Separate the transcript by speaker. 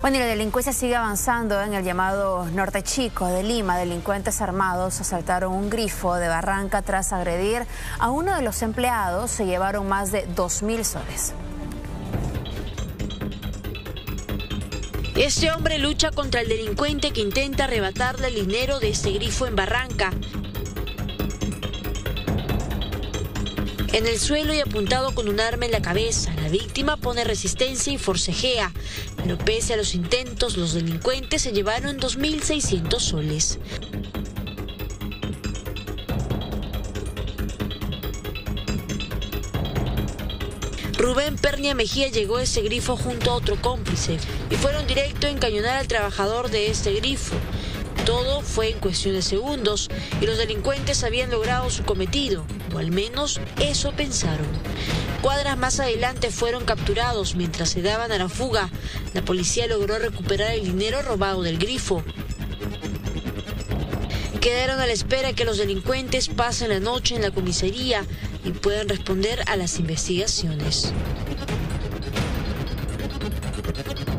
Speaker 1: Bueno, y la delincuencia sigue avanzando en el llamado Norte Chico de Lima. Delincuentes armados asaltaron un grifo de Barranca tras agredir a uno de los empleados. Se llevaron más de 2.000 soles.
Speaker 2: Este hombre lucha contra el delincuente que intenta arrebatarle el dinero de este grifo en Barranca. En el suelo y apuntado con un arma en la cabeza, la víctima pone resistencia y forcejea, pero pese a los intentos, los delincuentes se llevaron 2.600 soles. Rubén Pernia Mejía llegó a ese grifo junto a otro cómplice y fueron directo a encañonar al trabajador de este grifo. Todo fue en cuestión de segundos y los delincuentes habían logrado su cometido, o al menos eso pensaron. Cuadras más adelante fueron capturados mientras se daban a la fuga. La policía logró recuperar el dinero robado del grifo. Quedaron a la espera que los delincuentes pasen la noche en la comisaría y puedan responder a las investigaciones.